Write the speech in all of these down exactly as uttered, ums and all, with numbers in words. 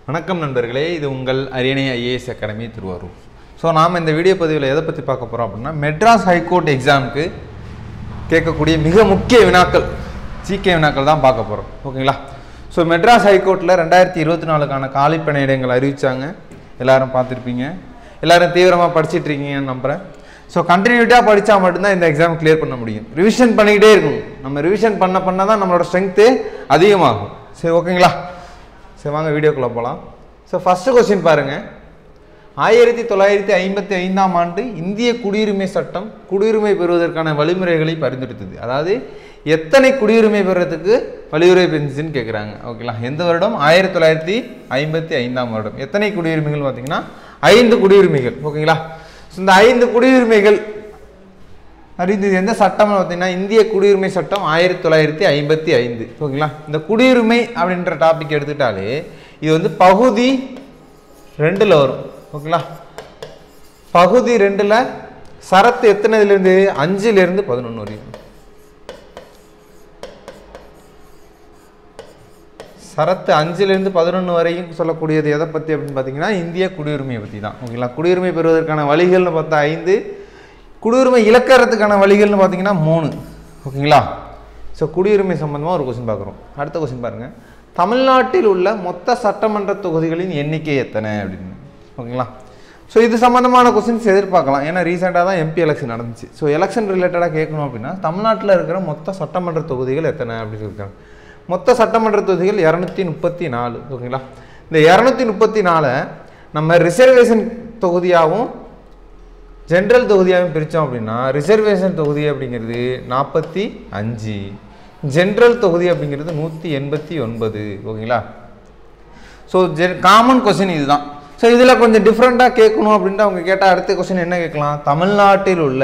வணக்கம் நண்பர்களே, இது உங்கள் அரியணை ஐஏஎஸ் அகாடமி திருவாரூர். ஸோ நாம் இந்த வீடியோ பதிவில் எதை பற்றி பார்க்க போகிறோம் அப்படின்னா, மெட்ராஸ் ஹைகோர்ட் எக்ஸாமுக்கு கேட்கக்கூடிய மிக முக்கிய வினாக்கள், ஜிகே வினாக்கள் தான் பார்க்க போகிறோம். ஓகேங்களா? ஸோ மெட்ராஸ் ஹைகோர்ட்டில் ரெண்டாயிரத்தி இருபத்தி நாலுக்கான காலி பணியிடங்கள் அறிவித்தாங்க. எல்லோரும் பார்த்துருப்பீங்க, எல்லோரும் தீவிரமாக படிச்சுட்டு இருக்கீங்கன்னு நம்புகிறேன். ஸோ கண்டினியூட்டாக படித்தா மட்டும்தான் இந்த எக்ஸாம் கிளியர் பண்ண முடியும். ரிவிஷன் பண்ணிக்கிட்டே இருக்கணும். நம்ம ரிவிஷன் பண்ண பண்ண தான் நம்மளோட ஸ்ட்ரென்த்து அதிகமாகும். சரி, ஓகேங்களா? சரி, வாங்க வீடியோக்குள்ளே போகலாம். ஸோ ஃபஸ்ட்டு கொஸ்டின் பாருங்கள். ஆயிரத்தி தொள்ளாயிரத்தி ஐம்பத்தி ஐந்தாம் ஆண்டு இந்திய குடியுரிமை சட்டம் குடியுரிமை பெறுவதற்கான வழிமுறைகளை பரிந்துரைத்தது. அதாவது எத்தனை குடியுரிமை பெறுறதுக்கு வழிமுறை பெஞ்சுன்னு கேட்குறாங்க. ஓகேங்களா? எந்த வருடம்? ஆயிரத்தி தொள்ளாயிரத்தி ஐம்பத்தி ஐந்தாம் வருடம். எத்தனை குடியுரிமைகள் பார்த்தீங்கன்னா ஐந்து குடியுரிமைகள். ஓகேங்களா? ஸோ இந்த ஐந்து குடியுரிமைகள் அறிந்தது எந்த சட்டம்னு பார்த்தீங்கன்னா இந்திய குடியுரிமை சட்டம் ஆயிரத்தி தொள்ளாயிரத்தி ஐம்பத்தி ஐந்து. ஓகேங்களா? இந்த குடியுரிமை அப்படின்ற டாபிக் எடுத்துட்டாலே இது வந்து பகுதி ரெண்டில் வரும். ஓகேங்களா? பகுதி ரெண்டில் சரத்து எத்தனைலேருந்து அஞ்சுலேருந்து பதினொன்று வரைக்கும். சரத்து அஞ்சுலேருந்து பதினொன்று வரைக்கும் சொல்லக்கூடியது எதை பற்றி அப்படின்னு பார்த்தீங்கன்னா இந்திய குடியுரிமையை பற்றி தான். ஓகேங்களா? குடியுரிமை பெறுவதற்கான வழிகள்னு பார்த்தா ஐந்து, குடியுரிமை இழக்கிறதுக்கான வழிகள்னு பார்த்தீங்கன்னா மூணு. ஓகேங்களா? ஸோ குடியுரிமை சம்பந்தமாக ஒரு கொஸ்டின் பார்க்குறோம். அடுத்த கொஸ்டின் பாருங்கள். தமிழ்நாட்டில் உள்ள மொத்த சட்டமன்ற தொகுதிகளின் எண்ணிக்கை எத்தனை அப்படின்னு. ஓகேங்களா? ஸோ இது சம்மந்தமான கொஸ்டின்ஸ் எதிர்பார்க்கலாம். ஏன்னா ரீசெண்டாக தான் எம்பி எலெக்ஷன் நடந்துச்சு. ஸோ எலெக்ஷன் ரிலேட்டடாக கேட்கணும் அப்படின்னா தமிழ்நாட்டில் இருக்கிற மொத்த சட்டமன்ற தொகுதிகள் எத்தனை அப்படின்னு இருக்காங்க. மொத்த சட்டமன்ற தொகுதிகள் இரநூத்தி முப்பத்தி நாலு. ஓகேங்களா? இந்த இரநூத்தி முப்பத்தி நாலை நம்ம ரிசர்வேஷன் தொகுதியாகவும் ஜென்ரல் தொகுதியாகவும் பிரித்தோம் அப்படின்னா ரிசர்வேஷன் தொகுதி அப்படிங்கிறது நாற்பத்தி அஞ்சு, ஜென்ரல் தொகுதி அப்படிங்கிறது நூற்றி எண்பத்தி ஒன்பது. ஓகேங்களா? ஸோ ஜெ காமன் கொஸ்டின் இதுதான். ஸோ இதில் கொஞ்சம் டிஃப்ரெண்ட்டாக கேட்கணும் அப்படின்ட்டு அவங்க கேட்டால் அடுத்த கொஸ்டின் என்ன கேட்கலாம்? தமிழ்நாட்டில் உள்ள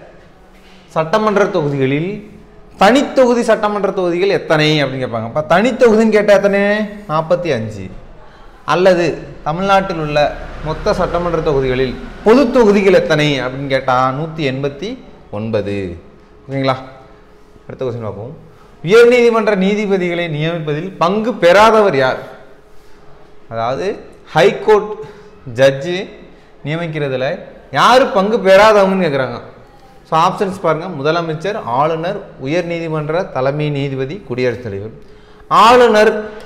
சட்டமன்ற தொகுதிகளில் தனித்தொகுதி சட்டமன்ற தொகுதிகள் எத்தனை அப்படின்னு கேட்பாங்க. இப்போ தனித்தொகுதின்னு கேட்டால் எத்தனை? நாற்பத்தி அஞ்சு. அல்லது தமிழ்நாட்டில் உள்ள மொத்த சட்டமன்ற தொகுதிகளில் பொது தொகுதிகள் எத்தனை அப்படின்னு கேட்டால் நூற்றி எண்பத்தி ஒன்பது. ஓகேங்களா? அடுத்த கொஸ்டின் பார்ப்போம். உயர்நீதிமன்ற நீதிபதிகளை நியமிப்பதில் பங்கு பெறாதவர் யார்? அதாவது ஹைகோர்ட் ஜட்ஜு நியமிக்கிறதுல யார் பங்கு பெறாதவங்கன்னு கேட்குறாங்க. ஸோ ஆப்ஷன்ஸ் பாருங்கள். முதலமைச்சர், ஆளுநர், உயர்நீதிமன்ற தலைமை நீதிபதி, குடியரசுத் தலைவர். ஆளுநர்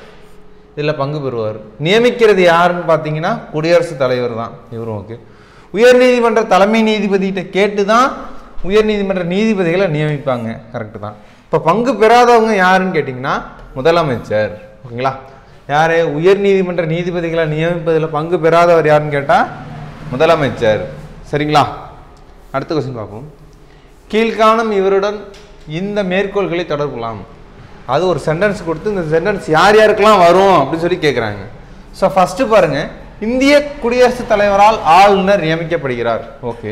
இதில் பங்கு பெறுவார். நியமிக்கிறது யாருன்னு பார்த்தீங்கன்னா குடியரசுத் தலைவர் தான். இவரும் ஓகே. உயர்நீதிமன்ற தலைமை நீதிபதிகிட்ட கேட்டு தான் உயர்நீதிமன்ற நீதிபதிகளை நியமிப்பாங்க. கரெக்டு தான். இப்போ பங்கு பெறாதவங்க யாருன்னு கேட்டிங்கன்னா முதலமைச்சர். ஓகேங்களா? யார்? உயர்நீதிமன்ற நீதிபதிகளை நியமிப்பதில் பங்கு பெறாதவர் யாருன்னு கேட்டால் முதலமைச்சர். சரிங்களா? அடுத்த கொஸ்டின் பார்ப்போம். கீழ்காணும் இவருடன் இந்த மேற்கோள்களை தொடர்புலாம். அது ஒரு சென்டென்ஸ் கொடுத்து இந்த சென்டென்ஸ் யார் யாருக்கெல்லாம் வரும் அப்படின்னு சொல்லி கேட்குறாங்க. ஸோ ஃபஸ்ட்டு பாருங்கள். இந்திய குடியரசுத் தலைவரால் ஆளுநர் நியமிக்கப்படுகிறார். ஓகே.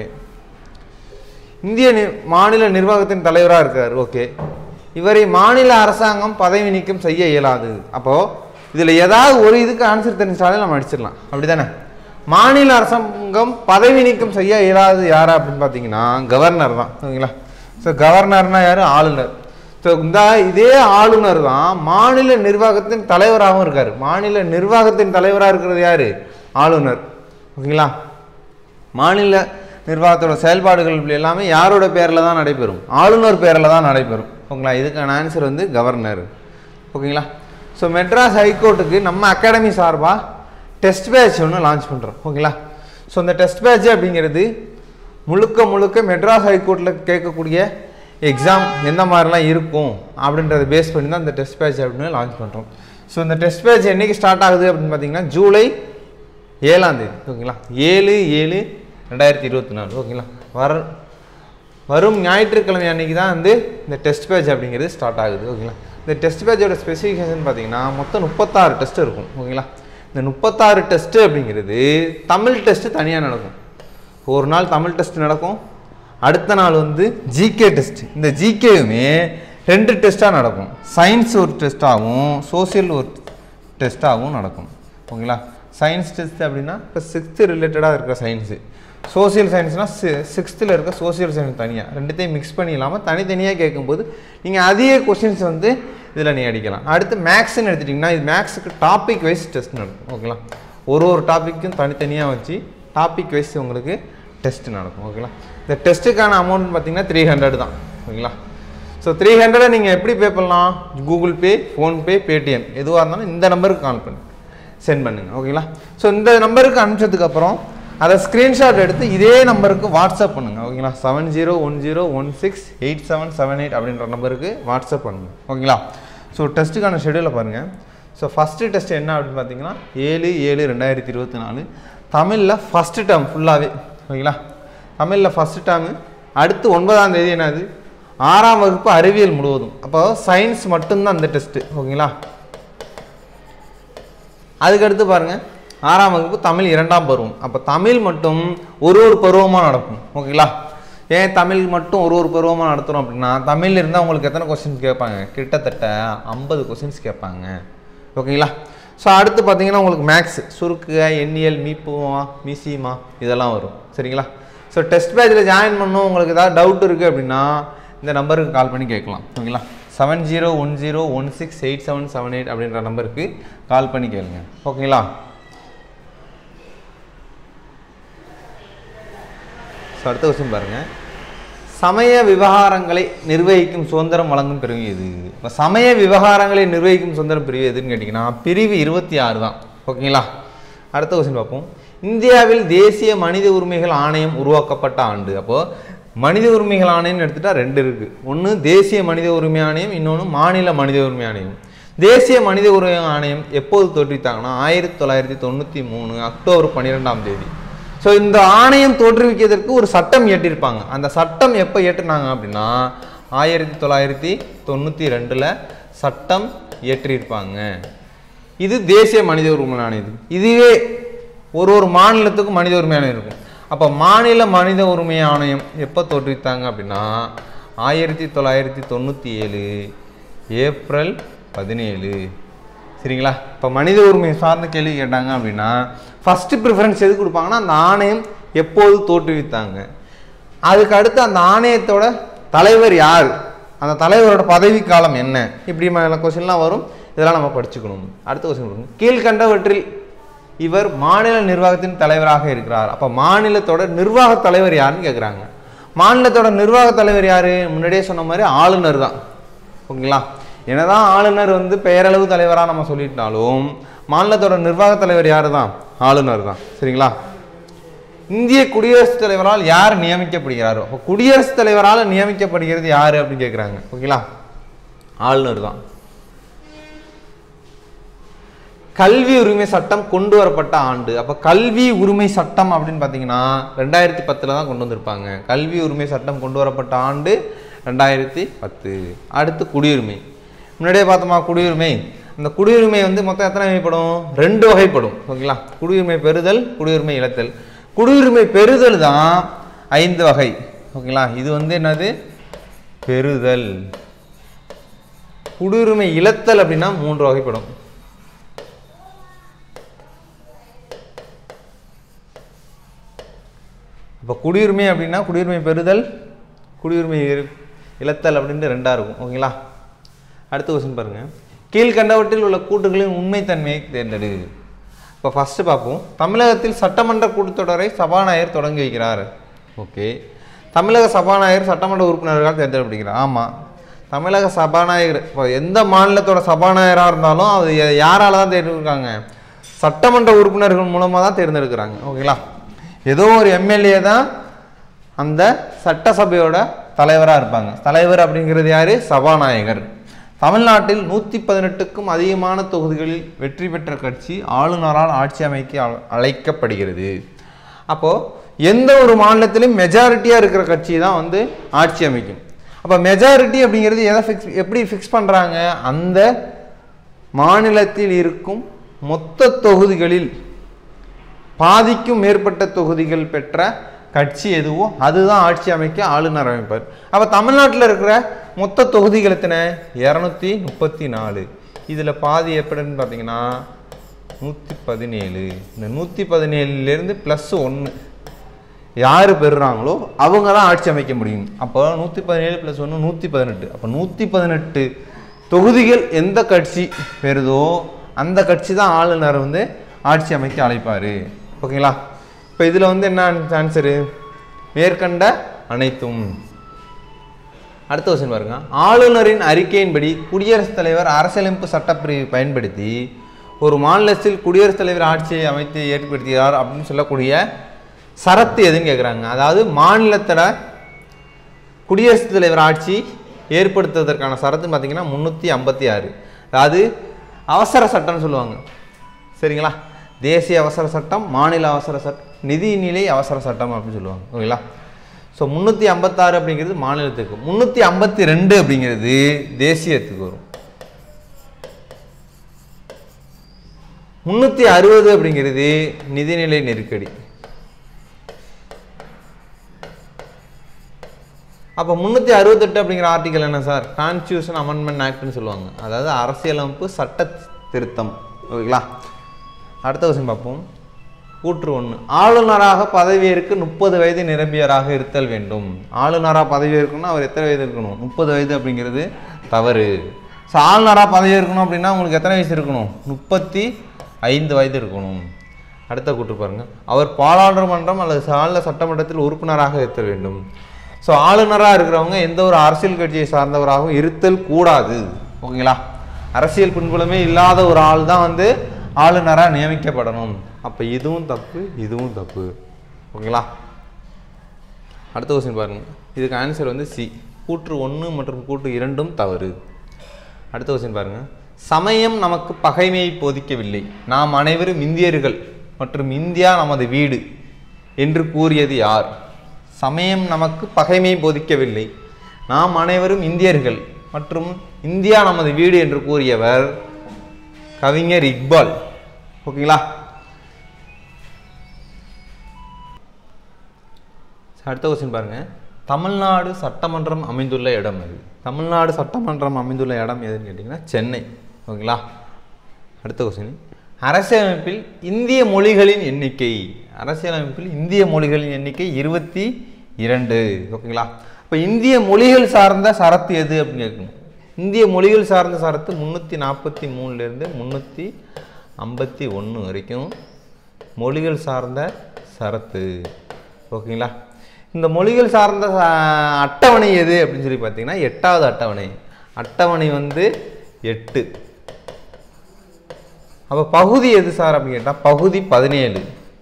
இந்திய மாநில நிர்வாகத்தின் தலைவராக இருக்கார். ஓகே. இவரை மாநில அரசாங்கம் பதவி நீக்கம் செய்ய இயலாது. அப்போது இதில் ஏதாவது ஒரு இதுக்கு ஆன்சர் தெரிஞ்சாலே நம்ம அடிச்சிடலாம். அப்படி தானே? மாநில அரசாங்கம் பதவி நீக்கம் செய்ய இயலாது யாரா அப்படின்னு பார்த்தீங்கன்னா கவர்னர் தான். ஓகேங்களா? ஸோ கவர்னர்னா யார்? ஆளுநர். ஸோ இந்த இதே ஆளுநர் தான் மாநில நிர்வாகத்தின் தலைவராகவும் இருக்கார். மாநில நிர்வாகத்தின் தலைவராக இருக்கிறது யார்? ஆளுநர். ஓகேங்களா? மாநில நிர்வாகத்தோட செயல்பாடுகள் எல்லாமே யாரோட பேரில் தான் நடைபெறும்? ஆளுநர் பேரில் தான் நடைபெறும். ஓகேங்களா? இதுக்கான ஆன்சர் வந்து கவர்னர். ஓகேங்களா? ஸோ மெட்ராஸ் ஹைகோர்ட்டுக்கு நம்ம அகாடமி சார்பாக டெஸ்ட் பேட்ச் ஒன்று லான்ச் பண்ணுறோம். ஓகேங்களா? ஸோ இந்த டெஸ்ட் பேட்ச் அப்படிங்கிறது முழுக்க முழுக்க மெட்ராஸ் ஹைகோர்ட்டில் கேட்கக்கூடிய எக்ஸாம் எந்த மாதிரிலாம் இருக்கும் அப்படின்றத பேஸ் பண்ணி தான் இந்த டெஸ்ட் பேட்ச் அப்படின்னு லான்ச் பண்ணுறோம். ஸோ இந்த டெஸ்ட் பேட்ச் என்றைக்கு ஸ்டார்ட் ஆகுது அப்படின்னு பார்த்தீங்கன்னா ஜூலை ஏழாம் தேதி. ஓகேங்களா? ஏழு ஏழு ரெண்டாயிரத்தி இருபத்தி நாலு. ஓகேங்களா? வர வரும் ஞாயிற்றுக்கிழமை அன்றைக்கி தான் வந்து இந்த டெஸ்ட் பேட்ச் அப்படிங்கிறது ஸ்டார்ட் ஆகுது. ஓகேங்களா? இந்த டெஸ்ட் பேட்சோட ஸ்பெசிஃபிகேஷன் பார்த்தீங்கன்னா மொத்தம் முப்பத்தாறு டெஸ்ட் இருக்கும். ஓகேங்களா? இந்த முப்பத்தாறு டெஸ்ட்டு அப்படிங்கிறது தமிழ் டெஸ்ட்டு தனியாக நடக்கும். ஒரு நாள் தமிழ் டெஸ்ட் நடக்கும், அடுத்த நாள் வந்து ஜிகே டெஸ்ட். இந்த ஜிகேவுமே ரெண்டு டெஸ்ட்டாக நடக்கும். சயின்ஸ் ஒரு டெஸ்ட்டாகவும் சோசியல் ஒரு டெஸ்ட்டாகவும் நடக்கும். ஓகேங்களா? சயின்ஸ் டெஸ்ட் அப்படின்னா இப்போ சிக்ஸ்த்து ரிலேட்டடாக இருக்கிற சயின்ஸு, சோசியல் சயின்ஸ்னால் சி சிக்ஸ்த்தில் இருக்க சோசியல் சயின்ஸ் தனியாக ரெண்டுத்தையும் மிக்ஸ் பண்ணி இல்லாமல் தனித்தனியாக கேட்கும்போது நீங்கள் அதிக கொஸ்டின்ஸ் வந்து இதில் நீ அடிக்கலாம். அடுத்து மேக்ஸ்ன்னு எடுத்துட்டிங்கன்னா இது மேக்ஸுக்கு டாபிக் வைஸ் டெஸ்ட் நடக்கும். ஓகேங்களா, ஒரு ஒரு டாப்பிக்கும் தனித்தனியாக வச்சு டாபிக் வைஸ் உங்களுக்கு டெஸ்ட் நடக்கும். ஓகேங்களா, இந்த டெஸ்ட்டுக்கான அமௌண்ட் பார்த்தீங்கன்னா த்ரீ ஹண்ட்ரட் தான். ஓகேங்களா, ஸோ த்ரீ ஹண்ட்ரடை நீங்கள் எப்படி பே பண்ணலாம்? கூகுள் பே, ஃபோன்பே, பேடிஎம் எதுவாக இருந்தாலும் இந்த நம்பருக்கு கால் பண்ணி சென்ட் பண்ணுங்கள். ஓகேங்களா, ஸோ இந்த நம்பருக்கு அனுப்பிச்சதுக்கப்புறம் அதை ஸ்க்ரீன்ஷாட் எடுத்து இதே நம்பருக்கு வாட்ஸ்அப் பண்ணுங்கள். ஓகேங்களா, seven zero one zero one six eight seven seven eight அப்படின்ற நம்பருக்கு வாட்ஸ்அப் பண்ணுங்கள். ஓகேங்களா, ஸோ டெஸ்ட்டுக்கான ஷெடியூலை பாருங்கள். ஸோ ஃபஸ்ட்டு டெஸ்ட் என்ன அப்படின்னு பார்த்தீங்கன்னா ஏழு ஏழு ரெண்டாயிரத்தி இருபத்தி நாலு தமிழில் ஃபஸ்ட்டு டேர்ம் ஃபுல்லாகவே. ஓகேங்களா, தமிழில் ஃபஸ்ட்டு டேர்மு. அடுத்து ஒன்பதாம் தேதி என்னது ஆறாம் வகுப்பு அறிவியல் முழுவதும். அப்போ சயின்ஸ் மட்டும்தான் அந்த டெஸ்ட்டு. ஓகேங்களா, அதுக்கடுத்து பாருங்கள் ஆறாம் வகுப்பு தமிழ் இரண்டாம் பருவம். அப்போ தமிழ் மட்டும் ஒரு ஒரு பருவமாக நடக்கும். ஓகேங்களா, ஏன் தமிழ் மட்டும் ஒரு ஒரு பருவமாக நடத்துகிறோம் அப்படின்னா தமிழ் இருந்தால் உங்களுக்கு எத்தனை கொஸ்டின்ஸ் கேட்பாங்க? கிட்டத்தட்ட ஐம்பது கொஸ்டின்ஸ் கேட்பாங்க. ஓகேங்களா, ஸோ அடுத்து பார்த்தீங்கன்னா உங்களுக்கு மேக்ஸ், சுருக்கு, எண்ணியல், மீப்புமா, மீசிமா இதெல்லாம் வரும். சரிங்களா, ஸோ டெஸ்ட் பேட்சில் ஜாயின் பண்ணணும். உங்களுக்கு ஏதாவது டவுட் இருக்குது அப்படின்னா இந்த நம்பருக்கு கால் பண்ணி கேட்கலாம். ஓகேங்களா, seven zero one zero one six eight seven seven eight அப்படின்ற நம்பருக்கு கால் பண்ணி கேளுங்க. ஓகேங்களா, ஸோ அடுத்த கொஸ்டின் பாருங்கள். சமய விவகாரங்களை நிர்வகிக்கும் சுதந்திரம் வழங்கும் பிரிவு எது? இப்போ சமய விவகாரங்களை நிர்வகிக்கும் சுதந்திரம் பிரிவு எதுன்னு கேட்டிங்கன்னா பிரிவு இருபத்தி ஆறு தான். ஓகேங்களா, அடுத்த கொஸ்டின் பார்ப்போம். இந்தியாவில் தேசிய மனித உரிமைகள் ஆணையம் உருவாக்கப்பட்ட ஆண்டு. அப்போது மனித உரிமைகள் ஆணையம்னு எடுத்துகிட்டா ரெண்டு இருக்குது. ஒன்று தேசிய மனித உரிமை ஆணையம், இன்னொன்று மாநில மனித உரிமை ஆணையம். தேசிய மனித உரிமை ஆணையம் எப்போது தோற்றுவித்தாங்கன்னா ஆயிரத்தி தொள்ளாயிரத்தி தொண்ணூற்றி மூணு அக்டோபர் பன்னிரெண்டாம் தேதி. ஸோ இந்த ஆணையம் தோற்றுவிக்கிறதுக்கு ஒரு சட்டம் இயற்றியிருப்பாங்க. அந்த சட்டம் எப்போ இயற்றினாங்க அப்படின்னா ஆயிரத்தி தொள்ளாயிரத்தி தொண்ணூற்றி ரெண்டில் சட்டம் இயற்றியிருப்பாங்க. இது தேசிய மனித உரிமை ஆணையம். இதுவே ஒரு ஒரு மாநிலத்துக்கும் மனித உரிமை ஆணையம் இருக்கும். அப்போ மாநில மனித உரிமை ஆணையம் எப்போ தோற்றுவித்தாங்க அப்படின்னா ஆயிரத்தி தொள்ளாயிரத்தி தொண்ணூற்றி ஏழு ஏப்ரல் பதினேழு. சரிங்களா, இப்போ மனித உரிமை சார்ந்த கேள்வி கேட்டாங்க அப்படின்னா ஃபஸ்ட்டு ப்ரிஃபரன்ஸ் எது கொடுப்பாங்கன்னா அந்த ஆணையம் எப்போது தோற்றுவித்தாங்க, அதுக்கு அடுத்து அந்த ஆணையத்தோட தலைவர் யார், அந்த தலைவரோட பதவி காலம் என்ன, இப்படி கொஸ்டின்லாம் வரும். இதெல்லாம் நம்ம படிச்சுக்கணும். அடுத்த கொஸ்டின், கீழ்கண்டவற்றில் இவர் மாநில நிர்வாகத்தின் தலைவராக இருக்கிறார். அப்போ மாநிலத்தோட நிர்வாக தலைவர் யாருன்னு கேட்குறாங்க. மாநிலத்தோட நிர்வாக தலைவர் யார்? முன்னாடியே சொன்ன மாதிரி ஆளுநர் தான். ஓகேங்களா, என்னதான் ஆளுநர் வந்து பெயரளவு தலைவராக நம்ம சொல்லிட்டாலும் மாநிலத்தோட நிர்வாக தலைவர் யார் தான்? ஆளுநர் தான். சரிங்களா, இந்திய குடியரசுத் தலைவரால் யார் நியமிக்கப்படுகிறாரோ அப்போ குடியரசுத் தலைவரால் நியமிக்கப்படுகிறது யார் அப்படின்னு கேட்குறாங்க. ஓகேங்களா, ஆளுநர் தான். கல்வி உரிமை சட்டம் கொண்டு வரப்பட்ட ஆண்டு. அப்போ கல்வி உரிமை சட்டம் அப்படின்னு பார்த்தீங்கன்னா ரெண்டாயிரத்தி பத்தில் தான் கொண்டு வந்திருப்பாங்க. கல்வி உரிமை சட்டம் கொண்டு வரப்பட்ட ஆண்டு ரெண்டாயிரத்தி பத்து. அடுத்து குடியுரிமை. முன்னாடியே பார்த்தோமா குடியுரிமை. அந்த குடியுரிமை வந்து மொத்தம் எத்தனை வகைப்படும்? ரெண்டு வகைப்படும். ஓகேங்களா, குடியுரிமை பெறுதல், குடியுரிமை இழத்தல். குடியுரிமை பெறுதல் தான் ஐந்து வகை. ஓகேங்களா, இது வந்து என்னது? பெறுதல். குடியுரிமை இழத்தல் அப்படின்னா மூன்று வகைப்படும். இப்போ குடியுரிமை அப்படின்னா குடியுரிமை பெறுதல், குடியுரிமை இழத்தல் அப்படின்ட்டு ரெண்டாக இருக்கும். ஓகேங்களா, அடுத்த கொஸ்டின் பாருங்கள். கீழ்கண்டவற்றில் உள்ள கூட்டுகளின் உண்மைத்தன்மையை தேர்ந்தெடு. இப்போ ஃபஸ்ட்டு பார்ப்போம். தமிழகத்தில் சட்டமன்ற கூட்டத்தொடரை சபாநாயகர் தொடங்கி வைக்கிறார். ஓகே, தமிழக சபாநாயகர் சட்டமன்ற உறுப்பினர்களால் தேர்ந்தெடுக்கப்படுகிறார். ஆமாம், தமிழக சபாநாயகர் இப்போ எந்த மாநிலத்தோட சபாநாயகராக இருந்தாலும் அது யாரால் தான் தேர்ந்தெடுக்கிறாங்க? சட்டமன்ற உறுப்பினர்கள் மூலமாக தான் தேர்ந்தெடுக்கிறாங்க. ஓகேங்களா, ஏதோ ஒரு எம்எல்ஏ தான் அந்த சட்டசபையோட தலைவராக இருப்பாங்க. தலைவர் அப்படிங்கிறது யார்? சபாநாயகர். தமிழ்நாட்டில் நூற்றி பதினெட்டுக்கும் அதிகமான தொகுதிகளில் வெற்றி பெற்ற கட்சி ஆளுநரால் ஆட்சி அமைக்க அழைக்கப்படுகிறது. அப்போது எந்த ஒரு மாநிலத்திலும் மெஜாரிட்டியாக இருக்கிற கட்சி தான் வந்து ஆட்சி அமைக்கும். அப்போ மெஜாரிட்டி அப்படிங்கிறது எதை ஃபிக்ஸ் எப்படி ஃபிக்ஸ் பண்ணுறாங்க? அந்த மாநிலத்தில் இருக்கும் மொத்த தொகுதிகளில் பாதிக்கும் மேற்பட்ட தொகுதிகள் பெற்ற கட்சி எதுவோ அதுதான் ஆட்சி அமைக்க ஆளுநர் அமைப்பார். அப்போ தமிழ்நாட்டில் இருக்கிற மொத்த தொகுதிகள் எத்தனை? இரநூத்தி முப்பத்தி நாலு. இதில் பாதி எப்படின்னு பார்த்தீங்கன்னா நூற்றி பதினேழு. இந்த நூற்றி பதினேழுலேருந்து ப்ளஸ் ஒன்று யார் பெறுறாங்களோ அவங்க தான் ஆட்சி அமைக்க முடியும். அப்போ நூற்றி பதினேழு ப்ளஸ் ஒன்று நூற்றி பதினெட்டு. அப்போ நூற்றி பதினெட்டு தொகுதிகள் எந்த கட்சி பெறுதோ அந்த கட்சி தான் ஆளுநர் வந்து ஆட்சி அமைக்க அழைப்பார். ஓகேங்களா? இப்போ இதில் வந்து என்ன ஆன்சரு? மேற்கண்ட அனைத்தும். அடுத்த கொஸ்டின் பாருங்க. ஆளுநரின் அறிக்கையின்படி குடியரசுத் தலைவர் அரசியலமைப்பு சட்டப்பிரிவை பயன்படுத்தி ஒரு மாநிலத்தில் குடியரசுத் தலைவர் ஆட்சியை அமைத்து ஏற்படுத்துகிறார் அப்படின்னு சொல்லக்கூடிய சரத்து எதுன்னு கேட்குறாங்க. அதாவது மாநிலத்தில் குடியரசுத் தலைவர் ஆட்சி ஏற்படுத்துவதற்கான சரத்துன்னு பார்த்தீங்கன்னா முந்நூற்றி ஐம்பத்தி ஆறு. அதாவது அவசர சட்டம்னு சொல்லுவாங்க. சரிங்களா? தேசிய அவசர சட்டம், மாநில அவசர சட்டம், நிதிநிலை அவசர சட்டம் அப்படின்னு சொல்லுவாங்க. ஓகேங்களா? ஸோ முந்நூற்றி ஐம்பத்தாறு அப்படிங்கிறது மாநிலத்துக்கு, முந்நூற்றி ஐம்பத்தி ரெண்டு அப்படிங்கிறது தேசியத்துக்கு வரும். முந்நூற்றி அறுபது அப்படிங்கிறது நிதிநிலை நெருக்கடி. அப்போ முந்நூற்றி அறுபத்தெட்டு அப்படிங்கிற ஆர்டிகல் என்ன சார்? கான்ஸ்டியூஷன் அமெண்ட்மெண்ட் ஆக்ட்னு சொல்லுவாங்க. அதாவது அரசியலமைப்பு சட்ட திருத்தம். ஓகேங்களா? அடுத்த விஷயம் பார்ப்போம். கூற்று ஒன்று. ஆளுநராக பதவியேற்க முப்பது வயது நிரம்பியவராக இருத்தல் வேண்டும். ஆளுநராக பதவியேற்கணும்னா அவர் எத்தனை வயது இருக்கணும்? முப்பது வயது அப்படிங்கிறது தவறு. ஸோ ஆளுநராக பதவியேற்கணும் அப்படின்னா உங்களுக்கு எத்தனை வயசு இருக்கணும்? முப்பத்தி ஐந்து வயது இருக்கணும். அடுத்த கூற்று பாருங்கள். அவர் பாராளுமன்றம் அல்லது சால சட்டமன்றத்தில் உறுப்பினராக இருத்தல் வேண்டும். ஸோ ஆளுநராக இருக்கிறவங்க எந்த ஒரு அரசியல் கட்சியை சார்ந்தவராகவும் இருத்தல் கூடாது. ஓகேங்களா? அரசியல் பின்புலமே இல்லாத ஒரு ஆள் தான் வந்து ஆளுநராக நியமிக்கப்படணும். அப்போ இதுவும் தப்பு, இதுவும் தப்பு. ஓகேங்களா? அடுத்த கொஸ்டின் பாருங்கள். இதுக்கு ஆன்சர் வந்து சி. கூற்று ஒன்று மற்றும் கூற்று இரண்டும் தவறு. அடுத்த கொஸ்டின் பாருங்கள். சமயம் நமக்கு பகைமையை போதிக்கவில்லை, நாம் அனைவரும் இந்தியர்கள் மற்றும் இந்தியா நமது வீடு என்று கூறியது யார்? சமயம் நமக்கு பகைமையை போதிக்கவில்லை, நாம் அனைவரும் இந்தியர்கள் மற்றும் இந்தியா நமது வீடு என்று கூறியவர் கவிஞர் இக்பால். ஓகேங்களா? அடுத்த கொஸ்டின் பாருங்க. தமிழ்நாடு சட்டமன்றம் அமைந்துள்ள இடம் எது? தமிழ்நாடு சட்டமன்றம் அமைந்துள்ள இடம் எதுன்னு கேட்டிங்கன்னா சென்னை. ஓகேங்களா? அடுத்த கொஸ்டின். அரசியலமைப்பில் இந்திய மொழிகளின் எண்ணிக்கை. அரசியலமைப்பில் இந்திய மொழிகளின் எண்ணிக்கை இருபத்தி இரண்டு. ஓகேங்களா? இப்போ இந்திய மொழிகள் சார்ந்த சரத்து எது அப்படின்னு கேட்கணும். இந்திய மொழிகள் சார்ந்த சரத்து முந்நூற்றி நாற்பத்தி மூணுலேருந்து முந்நூற்றி ஐம்பத்தி ஒன்று வரைக்கும் மொழிகள் சார்ந்த சரத்து. ஓகேங்களா? இந்த மொழிகள் சார்ந்த அட்டவணை எது அப்படின்னு சொல்லி பார்த்தீங்கன்னா எட்டாவது அட்டவணை. அட்டவணை வந்து எட்டு. அப்போ பகுதி எது சார் அப்படின்னு கேட்டால் பகுதி பதினேழு.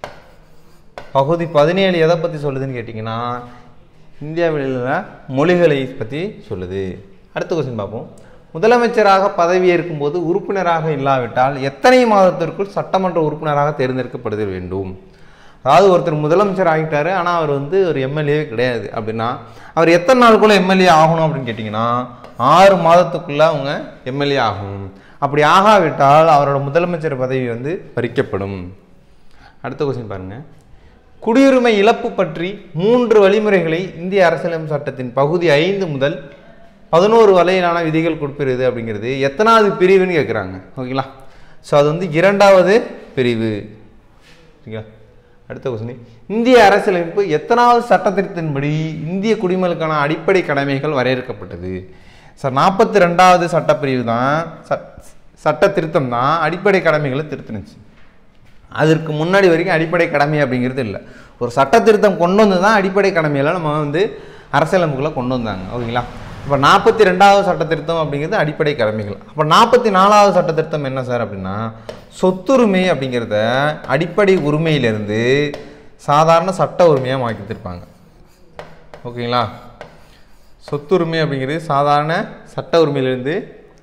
பகுதி பதினேழு எதை பற்றி சொல்லுதுன்னு கேட்டிங்கன்னா இந்தியாவில் உள்ள மொழிகளை பற்றி சொல்லுது. அடுத்த கொஸ்டின் பார்ப்போம். முதலமைச்சராக பதவியேற்கும் போது உறுப்பினராக இல்லாவிட்டால் எத்தனை மாதத்திற்குள் சட்டமன்ற உறுப்பினராக தேர்ந்தெடுக்கப்படுதல் வேண்டும்? அதாவது ஒருத்தர் முதலமைச்சர் ஆகிட்டாரு, ஆனால் அவர் வந்து ஒரு எம்எல்ஏவே கிடையாது அப்படின்னா அவர் எத்தனை நாளுக்குள்ள எம்எல்ஏ ஆகணும் அப்படின்னு கேட்டிங்கன்னா ஆறு மாதத்துக்குள்ள அவங்க எம்எல்ஏ ஆகும். அப்படி ஆகாவிட்டால் அவரோட முதலமைச்சர் பதவி வந்து பறிக்கப்படும். அடுத்த கொஸ்டின் பாருங்க. குடியுரிமை இழப்பு பற்றி மூன்று வழிமுறைகளை இந்திய அரசியலமைப்பு சட்டத்தின் பகுதி ஐந்து முதல் பதினோரு வரையிலான விதிகள் கொடுக்கிறது அப்படிங்கிறது எத்தனாவது பிரிவுன்னு கேட்குறாங்க. ஓகேங்களா? ஸோ அது வந்து இரண்டாவது பிரிவு. ஓகேங்களா? அடுத்த கொஸ்டின். இந்திய அரசியலமைப்பு எத்தனாவது சட்டத்திட்டத்தின்படி இந்திய குடிமக்களுக்கான அடிப்படை கடமைகள் வரையறுக்கப்பட்டது? சார் நாற்பத்தி ரெண்டாவது சட்டப்பிரிவு தான் சட்ட திருத்தம் தான் அடிப்படை கடமைகளை திருத்தினுச்சு. அதற்கு முன்னாடி வரைக்கும் அடிப்படை கடமை அப்படிங்கிறது இல்லை. ஒரு சட்ட திருத்தம் கொண்டு வந்து தான் அடிப்படை கடமையெல்லாம் நம்ம வந்து அரசியலமைப்புக்குள்ளே கொண்டு வந்தாங்க. ஓகேங்களா? இப்போ நாற்பத்தி ரெண்டாவது சட்ட திருத்தம் அப்படிங்கிறது அடிப்படை கடமைகள். அப்போ நாற்பத்தி நாலாவது சட்ட திருத்தம் என்ன சார் அப்படின்னா சொத்துரிமை அப்படிங்கிறத அடிப்படை உரிமையிலிருந்து சாதாரண சட்ட உரிமையாக மாற்றிருப்பாங்க. ஓகேங்களா? சொத்துரிமை அப்படிங்கிறது சாதாரண சட்ட உரிமையிலிருந்து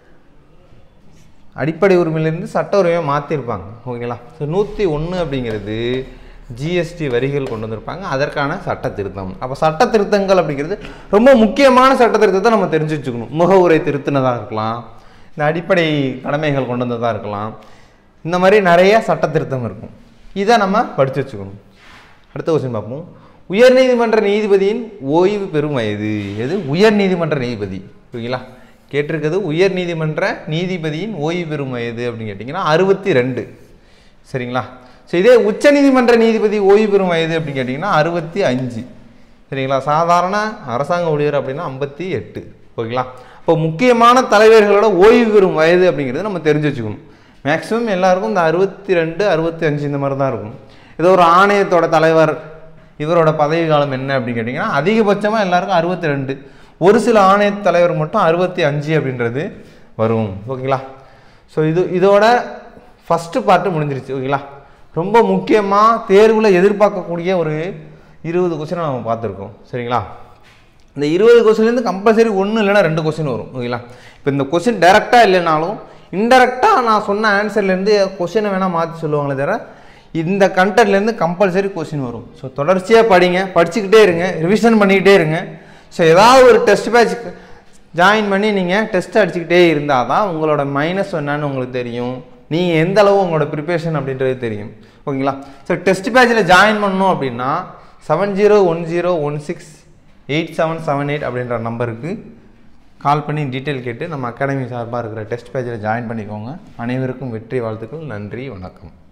அடிப்படை உரிமையிலிருந்து சட்ட உரிமையை மாற்றிருப்பாங்க. ஓகேங்களா? ஸோ நூற்றி ஒன்று அப்படிங்கிறது ஜிஎஸ்டி வரிகள் கொண்டு வந்திருப்பாங்க, அதற்கான சட்ட திருத்தம். அப்போ சட்ட திருத்தங்கள் அப்படிங்கிறது ரொம்ப முக்கியமான சட்ட திருத்தத்தை நம்ம தெரிஞ்சு வச்சுக்கணும். முகவுரை திருத்தினதாக இருக்கலாம், இந்த அடிப்படை கடமைகள் கொண்டு வந்ததாக இருக்கலாம், இந்த மாதிரி நிறைய சட்ட திருத்தம் இருக்கும். இதை நம்ம படித்து வச்சுக்கணும். அடுத்த கொஸ்டின் பார்ப்போம். உயர்நீதிமன்ற நீதிபதியின் ஓய்வு பெறும் வயது எது? உயர்நீதிமன்ற நீதிபதி. ஓகேங்களா? கேட்டிருக்கிறது உயர் நீதிமன்ற நீதிபதியின் ஓய்வு பெறும் வயது அப்படின்னு கேட்டிங்கன்னா அறுபத்தி ரெண்டு. சரிங்களா? ஸோ இதே உச்ச நீதிமன்ற நீதிபதி ஓய்வு பெறும் வயது அப்படின்னு கேட்டிங்கன்னா அறுபத்தி அஞ்சு. சரிங்களா? சாதாரண அரசாங்க ஊழியர் அப்படின்னா ஐம்பத்தி எட்டு. ஓகேங்களா. இப்போ முக்கியமான தலைவர்களோட ஓய்வு பெறும் வயது அப்படிங்கிறது நம்ம தெரிஞ்சு வச்சுக்கணும். மேக்ஸிமம் எல்லாருக்கும் இந்த அறுபத்தி ரெண்டு அறுபத்தி அஞ்சு இந்த மாதிரி தான் இருக்கும். ஏதோ ஒரு ஆணையத்தோட தலைவர் இவரோட பதவி காலம் என்ன அப்படின்னு கேட்டிங்கன்னா அதிகபட்சமாக எல்லாருக்கும் அறுபத்தி ரெண்டு, ஒரு சில ஆணைய தலைவர் மட்டும் அறுபத்தி அஞ்சு அப்படின்றது வரும். ஓகேங்களா. ஸோ இது இதோட ஃபஸ்ட்டு பார்ட்டு முடிஞ்சிருச்சு. ஓகேங்களா. ரொம்ப முக்கியமாக தேர்வில் எதிர்பார்க்கக்கூடிய ஒரு இருபது கொஸ்டினை நம்ம பார்த்துருக்கோம். சரிங்களா. இந்த இருபது கொஸ்டின்லேருந்து கம்பல்சரி ஒன்று இல்லைன்னா ரெண்டு கொஸ்டின் வரும். ஓகேங்களா. இப்போ இந்த கொஸ்டின் டைரெக்டாக இல்லைனாலும் இன்டெரக்டாக நான் சொன்ன ஆன்சர்லேருந்து கொஸ்டினை வேணால் மாற்றி சொல்லுவாங்களே தவிர இந்த கண்டென்ட்லேருந்து கம்பல்சரி கொஸ்டின் வரும். ஸோ தொடர்ச்சியாக படிங்க, படிச்சுக்கிட்டே இருங்க, ரிவிஷன் பண்ணிக்கிட்டே இருங்க. ஸோ ஏதாவது ஒரு டெஸ்ட் பேட்ச் ஜாயின் பண்ணி நீங்கள் டெஸ்ட் அடிச்சுக்கிட்டே இருந்தால் தான் உங்களோட மைனஸ் என்னன்னு உங்களுக்கு தெரியும், நீங்கள் எந்த அளவு உங்களோட ப்ரிப்பரேஷன் அப்படின்றது தெரியும். ஓகேங்களா. ஸோ டெஸ்ட் பேட்சில் ஜாயின் பண்ணணும் அப்படின்னா seven zero one zero one six eight seven seven eight அப்படின்ற நம்பருக்கு கால் பண்ணி டீட்டெயில் கேட்டு நம்ம அகாடமி சார்பாக இருக்கிற டெஸ்ட் பேட்சில் ஜாயின் பண்ணிக்கோங்க. அனைவருக்கும் வெற்றி வாழ்த்துக்கள். நன்றி, வணக்கம்.